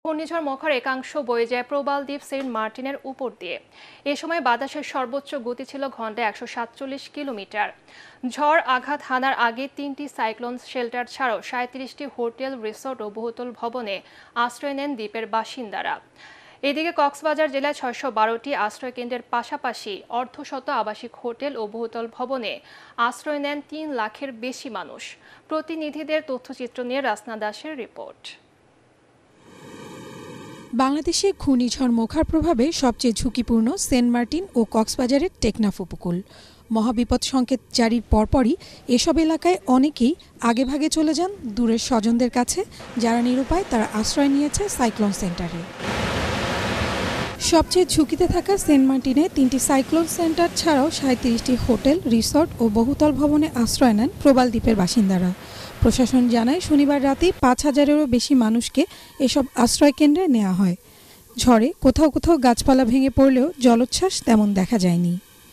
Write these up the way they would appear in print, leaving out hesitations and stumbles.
ঘূর্ণিঝড় মখার একাংশ বয়ে যায় প্রবাল দ্বীপ সেন্ট মার্টিনের উপর দিয়ে। এ সময় বাতাসের সর্বোচ্চ গতি ছিল ঘন্টায় 147 কিলোমিটার। ঝড় আঘাত হানার আগে 3টি সাইক্লোন শেল্টার ছাড়াও 37টি হোটেল, রিসোর্ট ও বহুতল ভবনে আশ্রয় নেন দ্বীপের বাসিন্দারা। এদিকে কক্সবাজার জেলায় 612টি আশ্রয়কেন্দ্রের পাশাপাশি অর্ধশত আবাসিক হোটেল ও বহুতল ভবনে আশ্রয় নেন 3 লাখের বেশি মানুষ। প্রতিনিধিদের তথ্যচিত্র নিয়ে রাসনা দাসের রিপোর্ট। বাংলাদেশে ঘূর্ণিঝড় মোখার প্রভাবে সবচেয়ে ঝুঁকিপূর্ণ সেন্ট মার্টিন ও কক্সবাজারের টেকনাফ উপকূল। মহাবিপদ সংকেত জারির পরপরই এসব এলাকায় অনেকেই আগেভাগে চলে যান দূরের স্বজনদের কাছে, যারা নিরুপায় তারা আশ্রয় নিয়েছে সাইক্লোন সেন্টারে। সবচেয়ে ঝুঁকিতে থাকা সেন্ট মার্টিনে 3টি সাইক্লোন সেন্টার ছাড়াও 37টি হোটেল, রিসোর্ট ও বহুতল ভবনে আশ্রয় নেন প্রবাল দ্বীপের বাসিন্দারা। প্রশাসন জানায়, শনিবার রাতেই 5,000-এরও বেশি মানুষকে এসব আশ্রয়কেন্দ্রে নেওয়া হয়। ঝড়ে কোথাও কোথাও গাছপালা ভেঙে পড়লেও জলোচ্ছ্বাস তেমন দেখা যায়নি।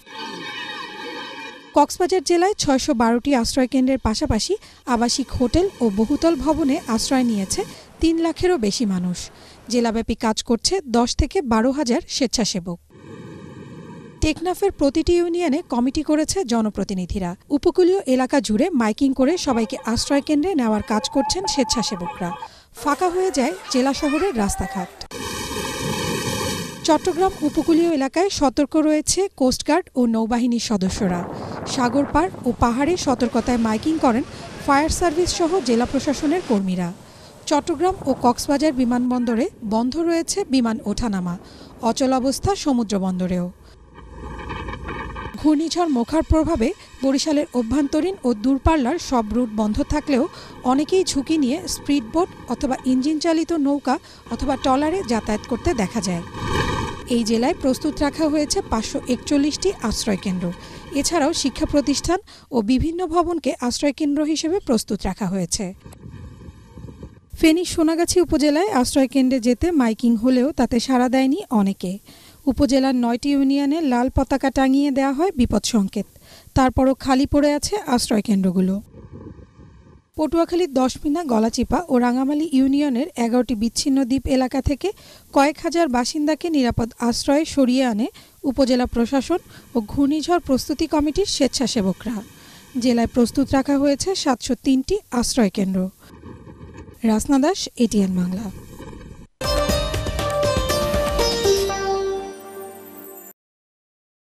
কক্সবাজার জেলায় 612টি আশ্রয়কেন্দ্রের পাশাপাশি আবাসিক হোটেল ও বহুতল ভবনে আশ্রয় নিয়েছে 3 লাখেরও বেশি মানুষ। জেলাব্যাপী কাজ করছে 10 থেকে 12,000 স্বেচ্ছাসেবক। টেকনাফের প্রতিটি ইউনিয়নে কমিটি করেছে জনপ্রতিনিধিরা। উপকূলীয় এলাকা জুড়ে মাইকিং করে সবাইকে আশ্রয়কেন্দ্রে নেওয়ার কাজ করছেন স্বেচ্ছাসেবকরা। ফাঁকা হয়ে যায় জেলা শহরের রাস্তাঘাট। চট্টগ্রাম উপকূলীয় এলাকায় সতর্ক রয়েছে কোস্টগার্ড ও নৌবাহিনীর সদস্যরা। সাগর পার ও পাহাড়ে সতর্কতায় মাইকিং করেন ফায়ার সার্ভিস সহ জেলা প্রশাসনের কর্মীরা। চট্টগ্রাম ও কক্সবাজার বিমানবন্দরে বন্ধ রয়েছে বিমান ওঠানামা। অচল অবস্থা সমুদ্র বন্দরেও। ঘূর্ণিঝড় মোখার প্রভাবে বরিশালের অভ্যন্তরীণ ও দূরপাল্লার সব রুট বন্ধ থাকলেও অনেকেই ঝুঁকি নিয়ে স্পিডবোট অথবা ইঞ্জিন চালিত নৌকা অথবা ট্রলারে যাতায়াত করতে দেখা যায়। এই জেলায় প্রস্তুত রাখা হয়েছে 541টি আশ্রয়কেন্দ্র। এছাড়াও শিক্ষা প্রতিষ্ঠান ও বিভিন্ন ভবনকে আশ্রয়কেন্দ্র হিসেবে প্রস্তুত রাখা হয়েছে। ফেনীর সোনাগাছি উপজেলায় আশ্রয়কেন্দ্রে যেতে মাইকিং হলেও তাতে সাড়া দেয়নি অনেকে। উপজেলার 9টি ইউনিয়নে লাল পতাকা টাঙিয়ে দেওয়া হয় বিপদ সংকেত। তারপরও খালি পড়ে আছে আশ্রয়কেন্দ্রগুলো। পটুয়াখালীর 10 মিনা, গলাচিপা ও রাঙামালী ইউনিয়নের 11টি বিচ্ছিন্ন দ্বীপ এলাকা থেকে কয়েক হাজার বাসিন্দাকে নিরাপদ আশ্রয়ে সরিয়ে আনে উপজেলা প্রশাসন ও ঘূর্ণিঝড় প্রস্তুতি কমিটির স্বেচ্ছাসেবকরা। জেলায় প্রস্তুত রাখা হয়েছে 703টি আশ্রয়কেন্দ্র। রাসনা দাস, ATN বাংলা।